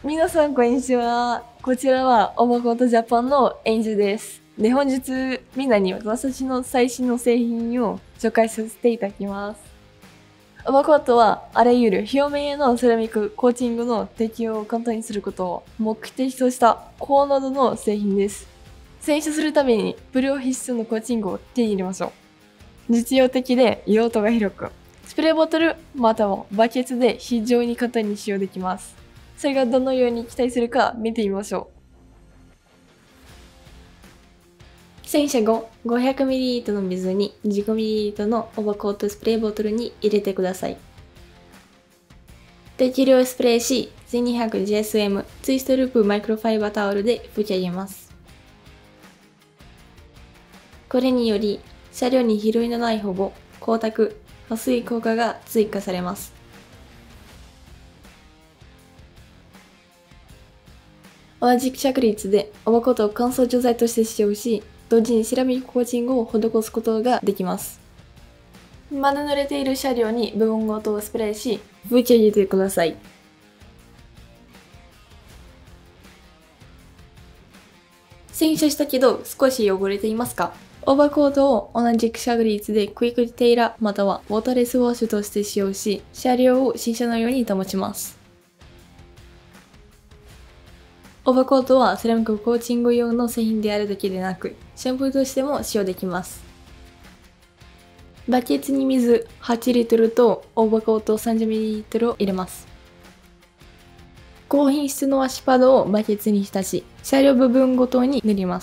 皆さんこんにちは。こちらはオバコートジャパンのエンジュです。で、本日みんなに私たちの最新の製品を紹介させていただきます。オバコートはあらゆる表面へのセラミックコーティングの適用を簡単にすることを目的とした高濃度の製品です。洗車するために不良必須のコーティングを手に入れましょう。実用的で用途が広く、スプレーボトルまたはバケツで非常に簡単に使用できます。それがどのように期待するか見てみましょう。洗車後、500ml の水に 15ml のオバコートスプレーボトルに入れてください。適量スプレーし、1200GSM ツイストループマイクロファイバータオルで拭き上げます。これにより、車両に拾いのない保護、光沢、保水効果が追加されます。同じく着率でオバコートを乾燥除剤として使用し、同時にセラミックコーティングを施すことができます。まだ濡れている車両に部分ごとをスプレーし、拭き上げてください。洗車したけど少し汚れていますか？オーバーコートを同じく着率でクイックテイラーまたはウォーターレスウォッシュとして使用し、車両を新車のように保ちます。オーバーコートはセラミックコーティング用の製品であるだけでなく、シャンプーとしても使用できます。バケツに水8リットルとオーバーコート 30ml を入れます。高品質のワッシュパッドをバケツに浸し、車両部分ごとに塗ります。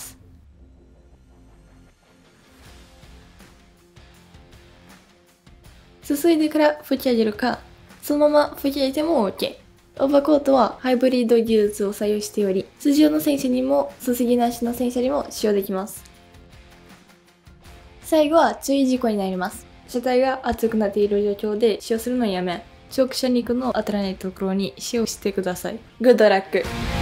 すすいでから拭き上げるか、そのまま拭き上げても OK。オーバーコートはハイブリッド技術を採用しており、通常の洗車にもすすぎなしの洗車にも使用できます。最後は注意事項になります。車体が熱くなっている状況で使用するのをやめ、直射日光の当たらないところに使用してください。グッドラック。